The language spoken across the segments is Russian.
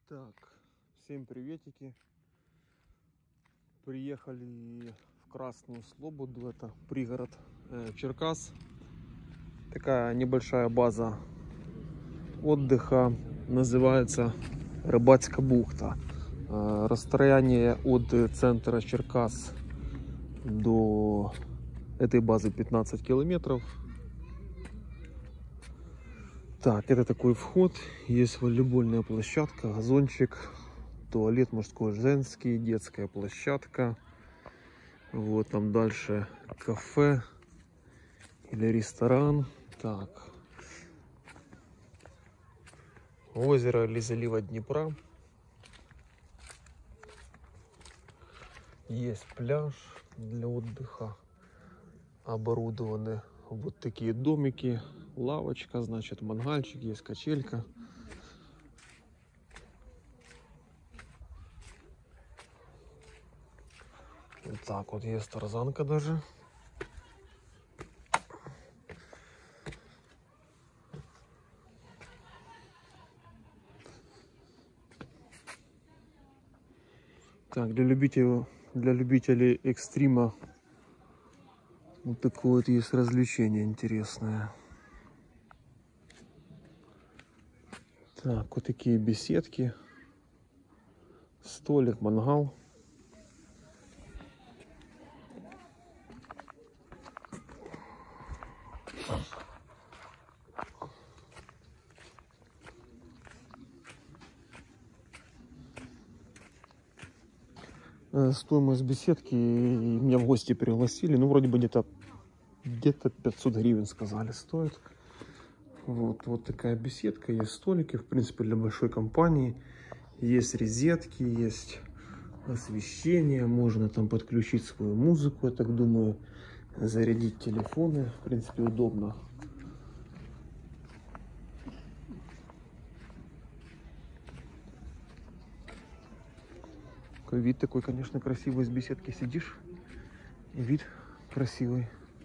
Так, всем приветики. Приехали в Красную Слободу, это пригород Черкас. Такая небольшая база отдыха, называется Рыбацкая бухта. Расстояние от центра Черкас до этой базы 15 километров. Так, это такой вход. Есть волейбольная площадка, газончик, туалет мужской, женский, детская площадка. Вот там дальше кафе или ресторан. Так. Озеро или залива Днепра. Есть пляж для отдыха. Оборудованы вот такие домики. Лавочка, значит, мангальчик, есть качелька. Вот так вот есть тарзанка даже. Так, для любителей экстрима вот такое вот есть развлечение интересное. Так, вот такие беседки. Столик, мангал. Стоимость беседки, меня в гости пригласили, ну вроде бы где-то 500 гривен сказали стоит. Вот такая беседка, есть столики, в принципе, для большой компании. Есть розетки, есть освещение, можно там подключить свою музыку, я так думаю, зарядить телефоны, в принципе, удобно. Вид такой, конечно, красивый, с беседки сидишь, и вид красивый.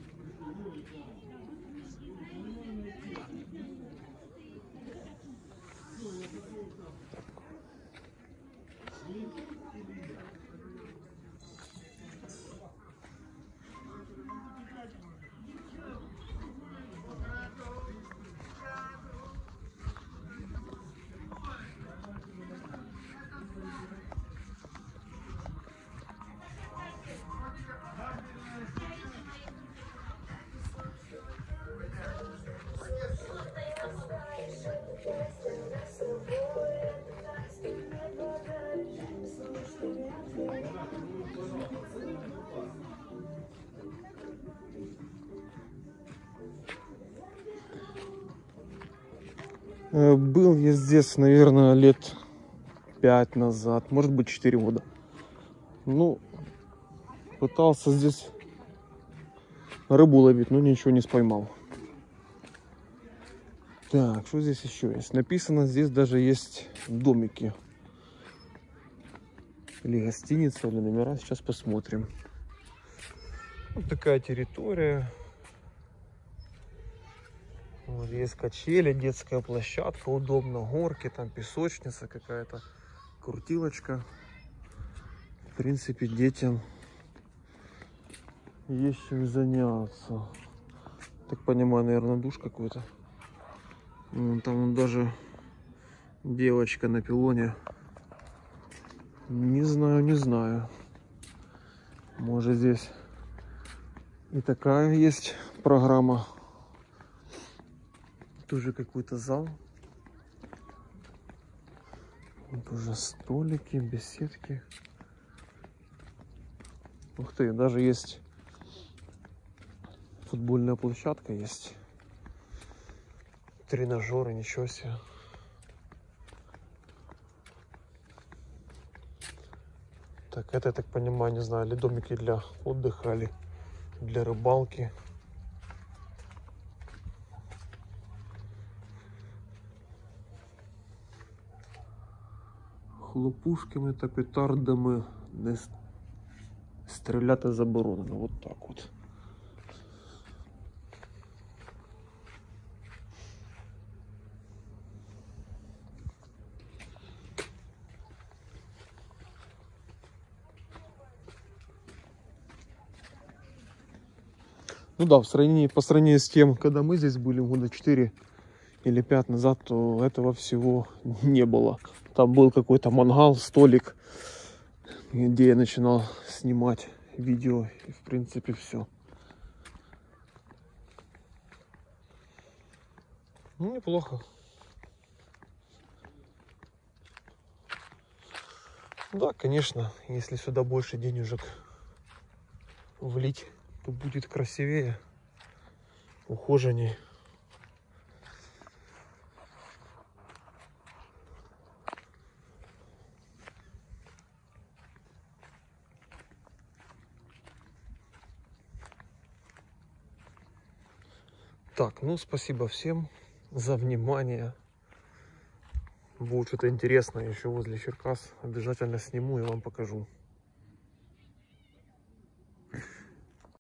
Был я здесь, наверное, лет 5 назад, может быть 4 года. Ну, пытался здесь рыбу ловить, но ничего не споймал. Так, что здесь еще есть? Написано, здесь даже есть домики. Или гостиница, или номера. Сейчас посмотрим. Вот такая территория. Вот есть качели, детская площадка, удобно, горки, там песочница какая-то, крутилочка. В принципе, детям есть чем заняться. Так понимаю, наверное, душ какой-то. Там даже девочка на пилоне. Не знаю. Может, здесь и такая есть программа. Тоже какой-то зал. Вот уже столики, беседки. Ух ты, даже есть футбольная площадка, есть тренажеры, ничего себе. Так, это, я так понимаю, не знаю, или домики для отдыха, или для рыбалки. Хлопушками та петардами не стріляти заборонено. Вот так вот. Ну да, по сравнению с тем, когда мы здесь были года 4 или 5 назад, то этого всего не было. Там был какой-то мангал, столик, где я начинал снимать видео, и в принципе все. Ну, неплохо. Да, конечно, если сюда больше денежек влить, то будет красивее, ухоженнее. Так, ну спасибо всем за внимание. Будет что-то интересное еще возле Черкас. Обязательно сниму и вам покажу.